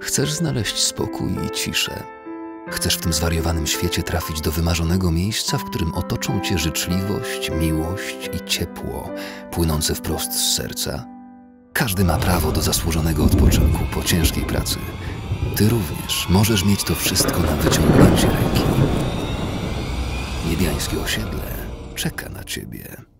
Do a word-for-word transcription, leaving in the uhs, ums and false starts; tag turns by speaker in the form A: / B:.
A: Chcesz znaleźć spokój i ciszę. Chcesz w tym zwariowanym świecie trafić do wymarzonego miejsca, w którym otoczą cię życzliwość, miłość i ciepło, płynące wprost z serca. Każdy ma prawo do zasłużonego odpoczynku po ciężkiej pracy. Ty również możesz mieć to wszystko na wyciągnięcie ręki. Niebiańskie osiedle czeka na ciebie.